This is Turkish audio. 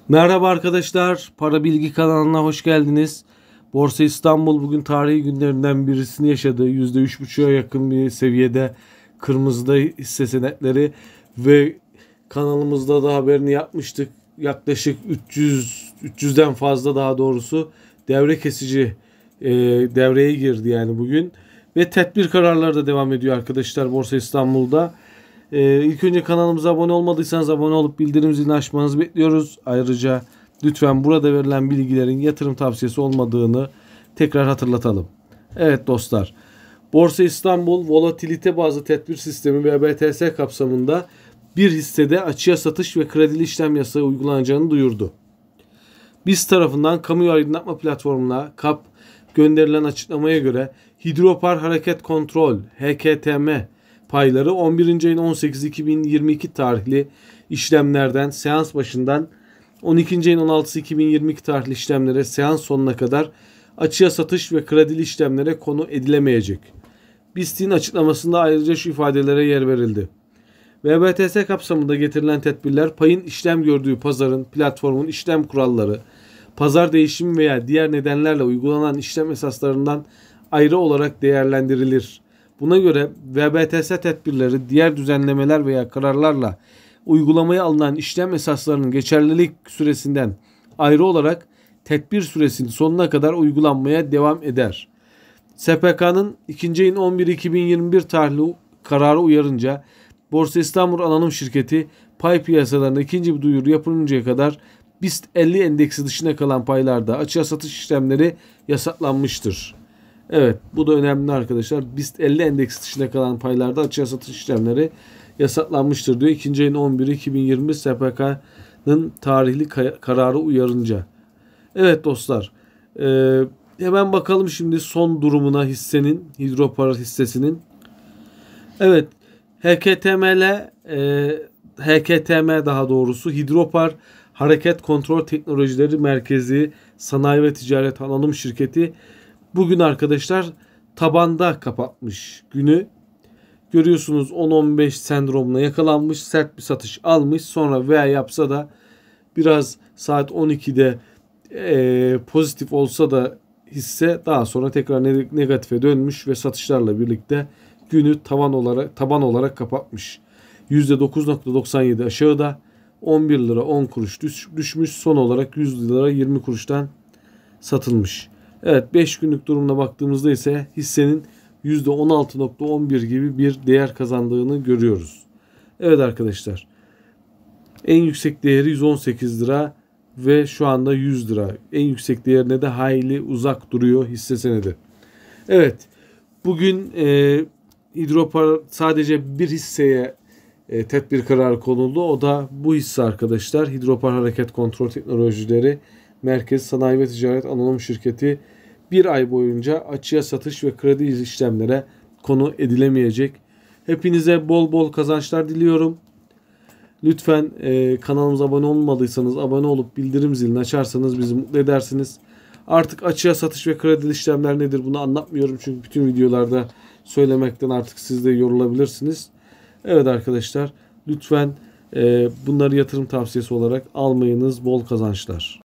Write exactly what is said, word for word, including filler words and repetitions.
Merhaba arkadaşlar, Para Bilgi kanalına hoş geldiniz. Borsa İstanbul bugün tarihi günlerinden birisini yaşadı. yüzde üç buçuğa yakın bir seviyede kırmızıda hisse senetleri ve kanalımızda da haberini yapmıştık. Yaklaşık üç yüz üç yüzden fazla daha doğrusu devre kesici e, devreye girdi yani bugün. Ve tedbir kararları da devam ediyor arkadaşlar Borsa İstanbul'da. Ee, ilk önce kanalımıza abone olmadıysanız abone olup bildirim zilini açmanızı bekliyoruz. Ayrıca lütfen burada verilen bilgilerin yatırım tavsiyesi olmadığını tekrar hatırlatalım. Evet dostlar, Borsa İstanbul volatilite bazlı tedbir sistemi V B T S kapsamında bir hissede açığa satış ve kredili işlem yasağı uygulanacağını duyurdu. Biz tarafından kamuoyu aydınlatma platformuna K A P gönderilen açıklamaya göre Hidropar Hareket Kontrol H K T M payları on birinci ayın on sekiz iki bin yirmi iki tarihli işlemlerden seans başından on ikinci ayın on altısı iki bin yirmi iki tarihli işlemlere seans sonuna kadar açığa satış ve kredili işlemlere konu edilemeyecek. BIST'in açıklamasında ayrıca şu ifadelere yer verildi. V B T S kapsamında getirilen tedbirler payın işlem gördüğü pazarın, platformun işlem kuralları, pazar değişimi veya diğer nedenlerle uygulanan işlem esaslarından ayrı olarak değerlendirilir. Buna göre V B T S tedbirleri diğer düzenlemeler veya kararlarla uygulamaya alınan işlem esaslarının geçerlilik süresinden ayrı olarak tedbir süresinin sonuna kadar uygulanmaya devam eder. S P K'nın ikinci ayın on biri iki bin yirmi bir tarihli kararı uyarınca Borsa İstanbul Anonim Şirketi pay piyasalarında ikinci bir duyuru yapılıncaya kadar BIST elli endeksi dışına kalan paylarda açığa satış işlemleri yasaklanmıştır. Evet, bu da önemli arkadaşlar. BIST elli endeksi dışında kalan paylarda açığa satış işlemleri yasaklanmıştır diyor. ikinci ayın on biri iki bin yirmi bir S P K'nın tarihli kararı uyarınca. Evet dostlar, e, hemen bakalım şimdi son durumuna hissenin, Hidropar hissesinin. Evet, H K T M L, e, H K T M daha doğrusu Hidropar Hareket Kontrol Teknolojileri Merkezi Sanayi ve Ticaret Anonim Şirketi bugün arkadaşlar tabanda kapatmış günü. Görüyorsunuz on on beş sendromuna yakalanmış, sert bir satış almış. Sonra veya yapsa da biraz saat on ikide e, pozitif olsa da hisse daha sonra tekrar negatife dönmüş ve satışlarla birlikte günü tavan olarak taban olarak kapatmış. yüzde dokuz nokta doksan yedi aşağıda, on bir lira on kuruş düş, düşmüş. Son olarak yüz lira yirmi kuruştan satılmış. Evet, beş günlük durumuna baktığımızda ise hissenin yüzde on altı nokta on bir gibi bir değer kazandığını görüyoruz. Evet arkadaşlar, en yüksek değeri yüz on sekiz lira ve şu anda yüz lira. En yüksek değerine de hayli uzak duruyor hisse senedi. Evet, bugün e, Hidropar sadece bir hisseye e, tedbir kararı konuldu. O da bu hisse arkadaşlar. Hidropar Hareket Kontrol Teknolojileri Merkez Sanayi ve Ticaret Anonim Şirketi bir ay boyunca açığa satış ve kredi işlemlere konu edilemeyecek. Hepinize bol bol kazançlar diliyorum. Lütfen e, kanalımıza abone olmadıysanız abone olup bildirim zilini açarsanız bizi mutlu edersiniz. Artık açığa satış ve kredi işlemler nedir bunu anlatmıyorum. Çünkü bütün videolarda söylemekten artık siz de yorulabilirsiniz. Evet arkadaşlar, lütfen e, bunları yatırım tavsiyesi olarak almayınız. Bol kazançlar.